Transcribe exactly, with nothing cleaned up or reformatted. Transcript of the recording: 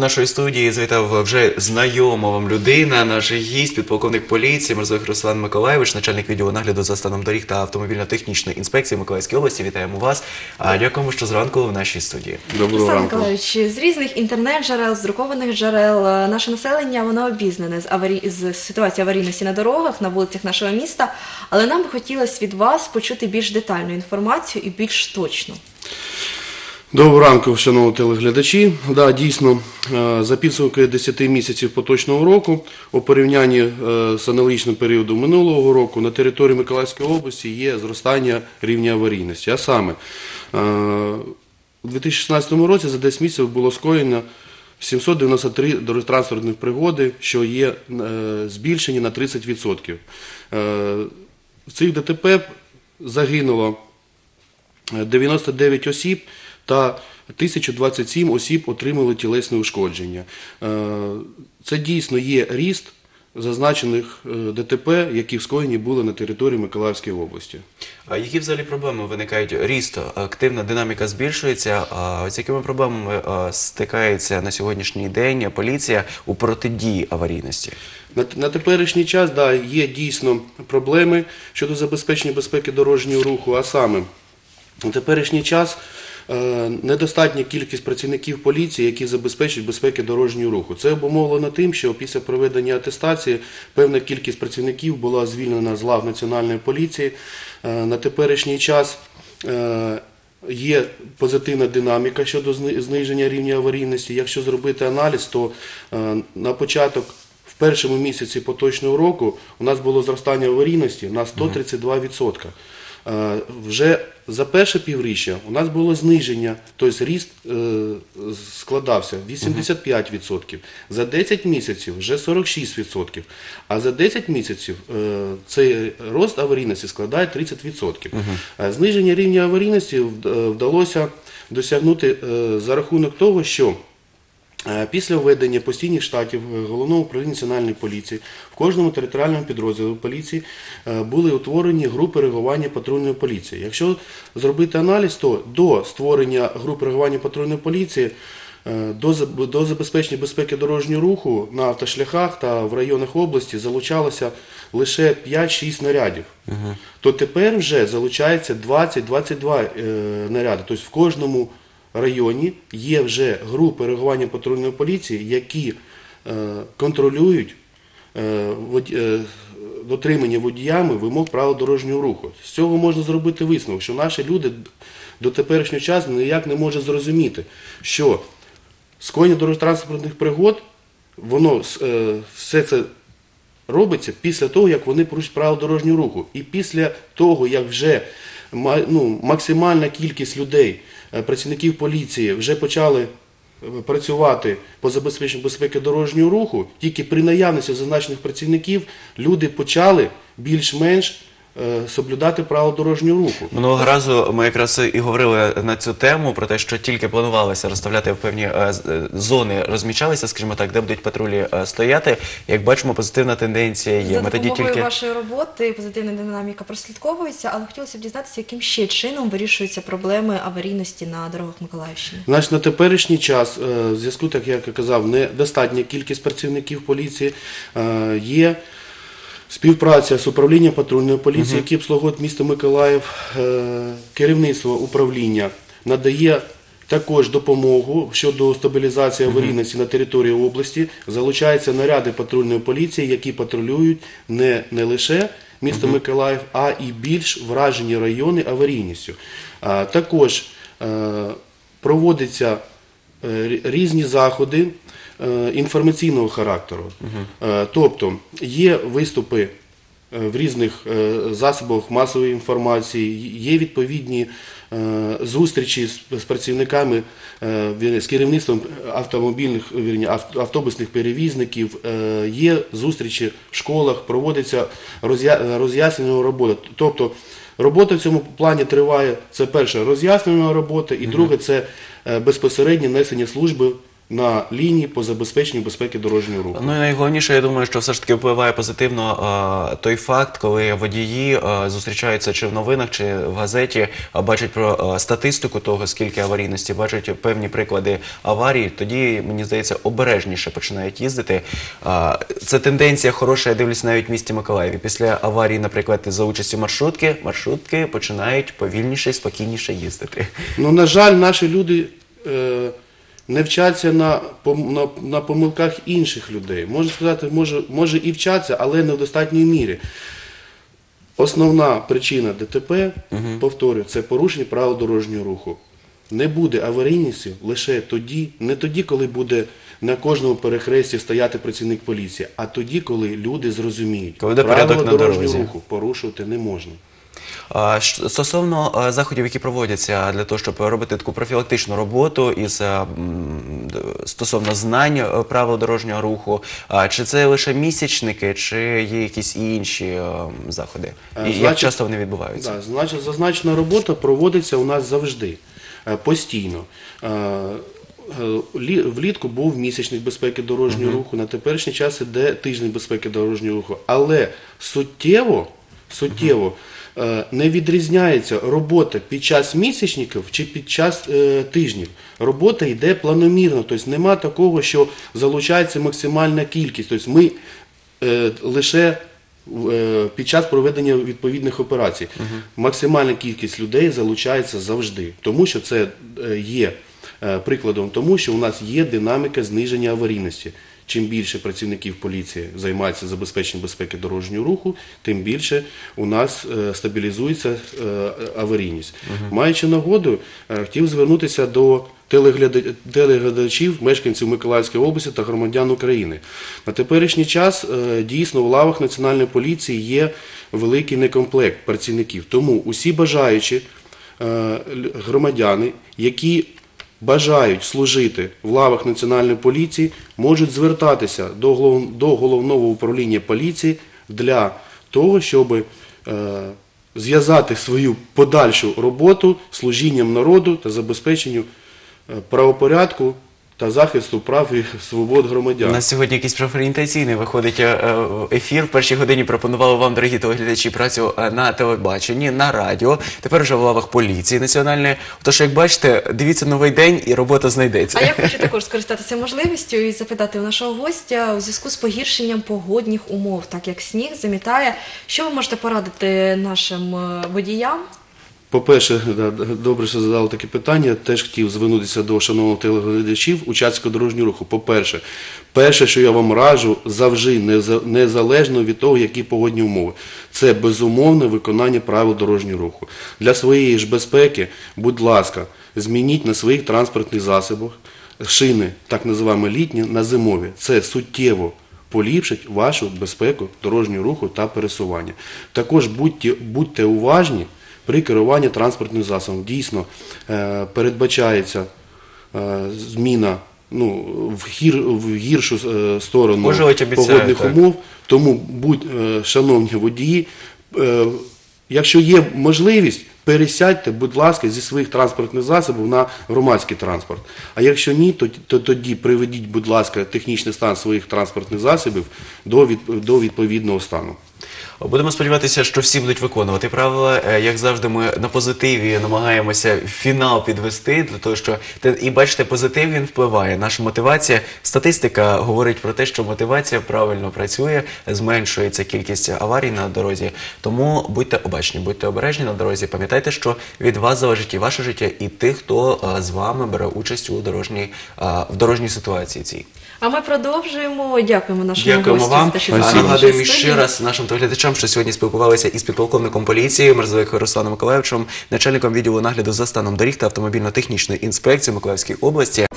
нашої студії завітав вже знайома вам людина, наш гість, підполковник поліції Мерзлих Руслан Миколайович, начальник відділу нагляду за станом доріг та автомобільно-технічної інспекції Миколаївської області. Вітаємо вас. Дякуємо, що зранку в нашій студії. Доброго Руслан ранку. Миколайович, з різних інтернет-джерел, з друкованих джерел наше населення, воно обізнане з, аварій... з ситуації аварійності на дорогах, на вулицях нашого міста, але нам би хотілося від вас почути більш детальну інформацію і більш точну. Доброго ранку, шановні телеглядачі. Да, дійсно, за підсумки десяти місяців поточного року, у порівнянні з аналогічним періодом минулого року, на території Миколаївської області є зростання рівня аварійності. А саме, у дві тисячі шістнадцятому році за десять місяців було скоєно сімсот дев'яносто три дорожньо-транспортних пригоди, що є збільшені на тридцять відсотків. В цих ДТП загинуло дев'яносто дев'ять осіб, та тисяча двадцять сім осіб отримали тілесні ушкодження. Це дійсно є ріст зазначених ДТП, які скоєні були на території Миколаївської області. А які взагалі проблеми виникають? Ріст, активна динаміка збільшується. А з якими проблемами стикається на сьогоднішній день поліція у протидії аварійності? На, на теперішній час, да, є дійсно проблеми щодо забезпечення безпеки дорожнього руху, а саме на теперішній час недостатня кількість працівників поліції, які забезпечують безпеку дорожнього руху. Це обумовлено тим, що після проведення атестації певна кількість працівників була звільнена з лав Національної поліції. На теперішній час є позитивна динаміка щодо зниження рівня аварійності. Якщо зробити аналіз, то на початок, в першому місяці поточного року у нас було зростання аварійності на сто тридцять два відсотки. Вже за перше півріччя у нас було зниження, тобто ріст складався вісімдесят п'ять відсотків, за десять місяців вже сорок шість відсотків, а за десять місяців цей рост аварійності складає тридцять відсотків. Uh-huh. Зниження рівня аварійності вдалося досягнути за рахунок того, що після введення постійних штатів Головного управління Національної поліції в кожному територіальному підрозділі поліції були утворені групи реагування патрульної поліції. Якщо зробити аналіз, то до створення груп реагування патрульної поліції до забезпечення безпеки дорожнього руху на автошляхах та в районах області залучалося лише п'ять-шість нарядів. Uh-huh. То тепер вже залучається двадцять-двадцять два наряди. Тобто в кожному районі є вже групи реагування патрульної поліції, які е, контролюють е, вод, е, дотримання водіями вимог правил дорожнього руху. З цього можна зробити висновок, що наші люди до теперішнього часу ніяк не можуть зрозуміти, що скоєння дорожньо-транспортних пригод, воно е, все це робиться після того, як вони порушують правила дорожнього руху. І після того, як вже ну, максимальна кількість людей, працівників поліції вже почали працювати по забезпеченню безпеки дорожнього руху, тільки при наявності зазначених працівників люди почали більш-менш соблюдати правила дорожнього руху. Минулого разу ми якраз і говорили на цю тему, про те, що тільки планувалося розставляти в певні зони, розмічалися, скажімо так, де будуть патрулі стояти. Як бачимо, позитивна тенденція є. За ми тоді допомогою тільки... вашої роботи позитивна динаміка прослідковується, але хотілося б дізнатися, яким ще чином вирішуються проблеми аварійності на дорогах Миколаївщини. Значить, на теперішній час, в зв'язку, так як я казав, недостатня кількість працівників поліції, є співпраця з управлінням патрульної поліції, які обслуговують місто Миколаїв, керівництво управління надає також допомогу щодо стабілізації аварійності на території області, залучаються наряди патрульної поліції, які патрулюють не, не лише місто Миколаїв, а і більш вражені райони аварійністю. Також проводяться різні заходи інформаційного характеру. Uh-huh. Тобто є виступи в різних засобах масової інформації, є відповідні зустрічі з працівниками, з керівництвом автомобільних, автобусних перевізників, є зустрічі в школах, проводиться роз'яснювальна робота. Тобто робота в цьому плані триває, це перше, роз'яснювальна робота, і друге, це безпосереднє несення служби на лінії по забезпеченню безпеки дорожнього руху. Ну і найголовніше, я думаю, що все ж таки впливає позитивно а, той факт, коли водії а, зустрічаються чи в новинах, чи в газеті, а, бачать про а, статистику того, скільки аварійності, бачать певні приклади аварій, тоді, мені здається, обережніше починають їздити. А, це тенденція хороша, я дивлюсь навіть в місті Миколаєві. Після аварії, наприклад, за участю маршрутки, маршрутки починають повільніше і спокійніше їздити. Ну, на жаль, наші люди е, не вчаться на, пом- на, на помилках інших людей. Можна сказати, може, може і вчаться, але не в достатній мірі. Основна причина ДТП, повторюю, це порушення правил дорожнього руху. Не буде аварійності лише тоді, не тоді, коли буде на кожному перехресті стояти працівник поліції, а тоді, коли люди зрозуміють, Коли буде порядок правила на дорожнього дорозі. руху порушувати не можна. А, щ- Стосовно а, заходів, які проводяться для того, щоб робити таку профілактичну роботу із а, м, д- стосовно знань е, правил дорожнього руху, а, чи це лише місячники, чи є якісь інші е, заходи? Е, І як значить- часто вони відбуваються? Да, значить, зазначена робота проводиться у нас завжди, е, постійно. Е, е, лі- Влітку був місячник безпеки дорожнього руху, на теперішній час іде тиждень безпеки дорожнього руху. Але суттєво, суттєво е, не відрізняється робота під час місячників чи під час е, тижнів. Робота йде планомірно, тобто нема такого, що залучається максимальна кількість. Тобто ми е, лише е, під час проведення відповідних операцій. Максимальна кількість людей залучається завжди, тому що це е, є е, прикладом тому, що у нас є динаміка зниження аварійності. Чим більше працівників поліції займаються забезпеченням безпеки дорожнього руху, тим більше у нас е, стабілізується е, аварійність. Маючи нагоду, е, хотів звернутися до телегляда- телеглядачів, мешканців Миколаївської області та громадян України. На теперішній час е, дійсно в лавах Національної поліції є великий некомплект працівників. Тому усі бажаючі е, л- громадяни, які бажають служити в лавах Національної поліції, можуть звертатися до голов- до головного управління поліції для того, щоб е, зв'язати свою подальшу роботу служінням народу та забезпеченню е, правопорядку та захисту прав і свобод У громадян. нас сьогодні якийсь профорієнтаційний виходить е, е, ефір. В першій годині пропонували вам, дорогі телеглядачі, працю е, на телебаченні, на радіо. Тепер вже в лавах поліції національної. Тож, як бачите, дивіться новий день і робота знайдеться. А я хочу також скористатися можливістю і запитати у нашого гостя у зв'язку з погіршенням погодних умов, так як сніг замітає, що ви можете порадити нашим е, водіям? По-перше, да, добре, що задали таке питання. Теж хотів звернутися до шановних телеглядачів учасників дорожнього руху. По-перше, перше, що я вам раджу, завжди, неза- незалежно від того, які погодні умови, це безумовне виконання правил дорожнього руху. Для своєї ж безпеки, будь ласка, змініть на своїх транспортних засобах шини, так називаємо літні, на зимові. Це суттєво поліпшить вашу безпеку дорожнього руху та пересування. Також будьте, будьте уважні при керуванні транспортним засобом. Дійсно, е, передбачається е, зміна ну, в, гір, в гіршу е, сторону Можливо, обіцяють, погодних так. умов. Тому, будь, е, шановні водії, е, якщо є можливість, пересядьте, будь ласка, зі своїх транспортних засобів на громадський транспорт. А якщо ні, то, то тоді приведіть, будь ласка, технічний стан своїх транспортних засобів до, від, до відповідного стану. Будемо сподіватися, що всі будуть виконувати правила. Е, Як завжди, ми на позитиві намагаємося фінал підвести, для того, що те- і бачите, позитив він впливає. Наша мотивація, статистика говорить про те, що мотивація правильно працює, зменшується кількість аварій на дорозі. Тому будьте обачні, будьте обережні на дорозі. Пам'ятайте, що від вас залежить і ваше життя, і тих, хто е, з вами бере участь у дорожній е, в дорожній ситуації цій. А ми продовжуємо. Дякуємо нашому Дякуємо гостю вам. за те, що А завітали нагадуємо в студію. ще раз нашим телеглядачам, що сьогодні спілкувалися із підполковником поліції Мерзовиком Русланом Миколаївичем, начальником відділу нагляду за станом доріг та автомобільно-технічної інспекції Миколаївської області.